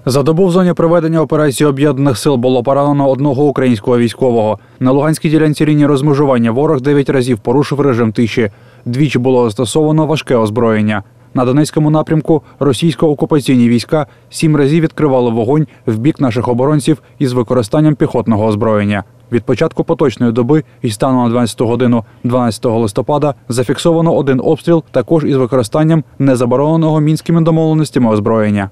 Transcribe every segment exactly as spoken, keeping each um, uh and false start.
За добу в зоні проведення операції Об'єднаних сил було поранено одного українського військового. На Луганській ділянці лінії розмежування ворог дев'ять разів порушив режим тиші. Двічі було застосовано важке озброєння. На Донецькому напрямку російсько-окупаційні війська сім разів відкривали вогонь в бік наших оборонців із використанням піхотного озброєння. Від початку поточної доби і стану на дванадцяту годину дванадцятого листопада зафіксовано один обстріл, також із використанням незабороненого мінськими домовленостями озброєння.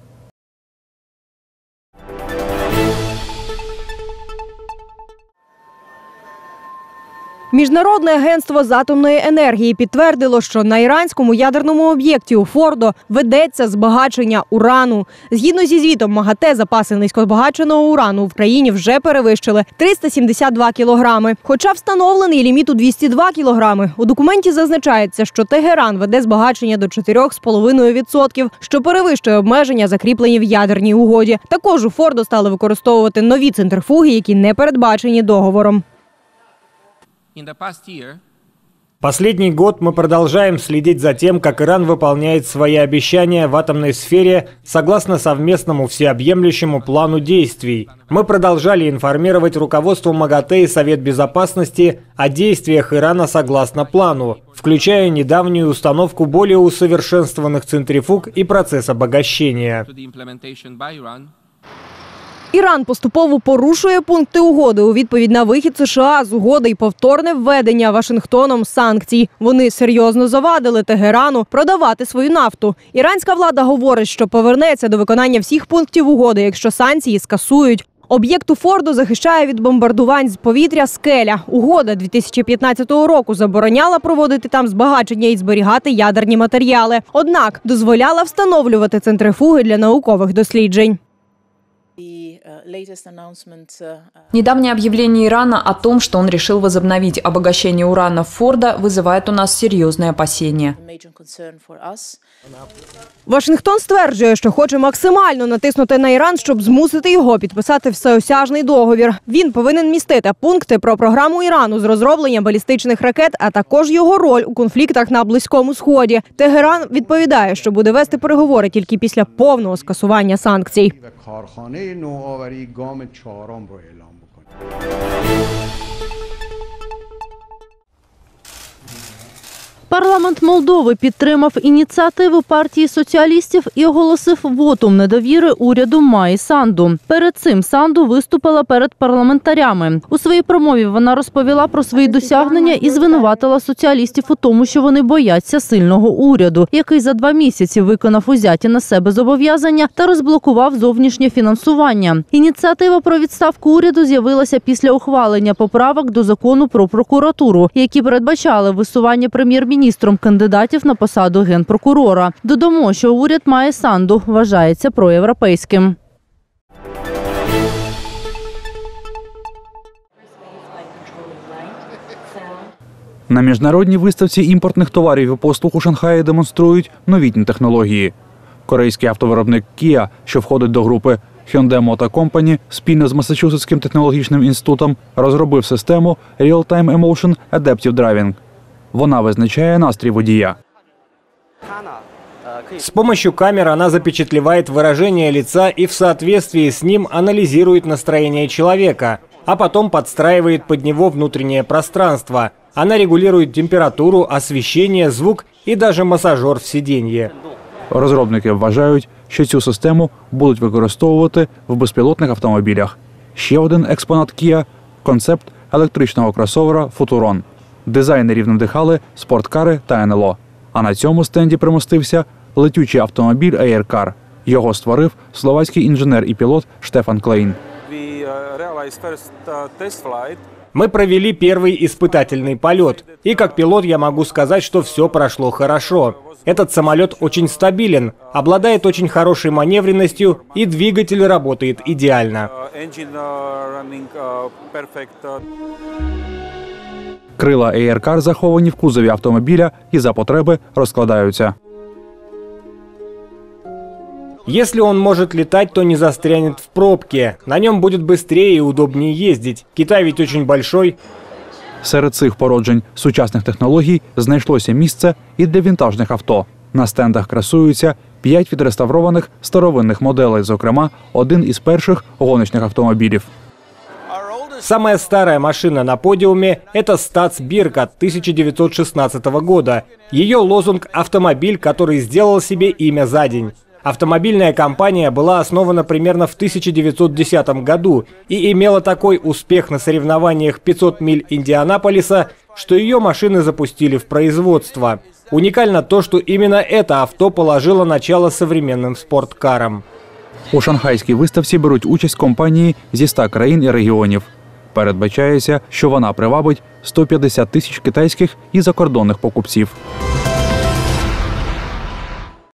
Міжнародне агентство з атомної енергії підтвердило, що на іранському ядерному об'єкті у Фордо ведеться збагачення урану. Згідно зі звітом МАГАТЕ, запаси низькозбагаченого урану в країні вже перевищили триста сімдесят два кілограми. Хоча встановлений ліміт у двісті два кілограми. У документі зазначається, що Тегеран веде збагачення до чотирьох з половиною відсотків, що перевищує обмеження, закріплені в ядерній угоді. Також у Фордо стали використовувати нові центрифуги, які не передбачені договором. Последний год мы продолжаем следить за тем, как Иран выполняет свои обещания в атомной сфере согласно совместному всеобъемлющему плану действий. Мы продолжали информировать руководство МАГАТЭ и Совет Безопасности о действиях Ирана согласно плану, включая недавнюю установку более усовершенствованных центрифуг и процесс обогащения. Іран поступово порушує пункти угоди у відповідь на вихід США з угоди і повторне введення Вашингтоном санкцій. Вони серйозно завадили Тегерану продавати свою нафту. Іранська влада говорить, що повернеться до виконання всіх пунктів угоди, якщо санкції скасують. Об'єкт у Фордо захищає від бомбардувань з повітря скеля. Угода дві тисячі п'ятнадцятого року забороняла проводити там збагачення і зберігати ядерні матеріали. Однак дозволяла встановлювати центрифуги для наукових досліджень. Недавнее объявление Ирана о том, что он решил возобновить обогащение урана в Фордо, вызывает у нас серьезные опасения. Вашингтон стверджує, що хоче максимально натиснути на Іран, щоб змусити його підписати всеосяжний договір. Він повинен містити пункти про програму Ірану з розроблення балістичних ракет, а також його роль у конфліктах на Близькому Сході. Тегеран відповідає, що буде вести переговори тільки після повного скасування санкцій. Парламент Молдови підтримав ініціативу партії соціалістів і оголосив вотум недовіри уряду Майї Санду. Перед цим Санду виступила перед парламентарями. У своїй промові вона розповіла про свої досягнення і звинуватила соціалістів у тому, що вони бояться сильного уряду, який за два місяці виконав узяті на себе зобов'язання та розблокував зовнішнє фінансування. Ініціатива про відставку уряду з'явилася після ухвалення поправок до закону про прокуратуру, які передбачали висування прем'єр-міністра міністром кандидатів на посаду генпрокурора. Додамо, що уряд Майї Санду вважається проєвропейським. На міжнародній виставці імпортних товарів і послуг у Шанхаї демонструють новітні технології. Корейський автовиробник Kia, що входить до групи Hyundai Motor Company, спільно з Масачусетським технологічним інститутом розробив систему Real-Time Emotion Adaptive Driving. Вона визначає настрій водія. С помощью камер она запечатлевает выражение лица и в соответствии с ним анализирует настроение человека, а потом подстраивает под него внутреннее пространство. Она регулирует температуру, освещение, звук и даже массажер в сиденье. Розробники вважають, що цю систему будуть використовувати в безпілотних автомобілях. Ще один експонат Kia – концепт електричного кросовера Futuron. Дизайнерів надихали спорткари та ен ел о. А на цьому стенді примостився летючий автомобіль Aircar. Його створив словацький інженер і пілот Штефан Клейн. Мы провели первый испытательный полет. И как пилот я могу сказать, что все прошло хорошо. Этот самолет очень стабилен, обладает очень хорошей маневренностью и двигатель работает идеально. Крила Aircar заховані в кузові автомобіля і за потреби розкладаються. Если он может летать, то не застрянет в пробке. На нем будет быстрее и удобнее ездить. Китай ведь очень большой. Серед цих породжень сучасних технологій знайшлося місце і для вінтажних авто. На стендах красуються п'ять відреставрованих старовинних моделей, зокрема, один із перших гоночних автомобілів. Самая старая машина на подиуме – это Статс Бирка тысяча девятьсот шестнадцатого года. Ее лозунг «Автомобиль, который сделал себе имя за день». Автомобильная компания была основана примерно в тысяча девятьсот десятом году и имела такой успех на соревнованиях пятьсот миль Индианаполиса, что ее машины запустили в производство. Уникально то, что именно это авто положило начало современным спорткарам. У шанхайській виставці беруть участь компанії зі ста країн і регіонів. Передбачається, що вона привабить сто п'ятдесят тисяч китайських і закордонних покупців.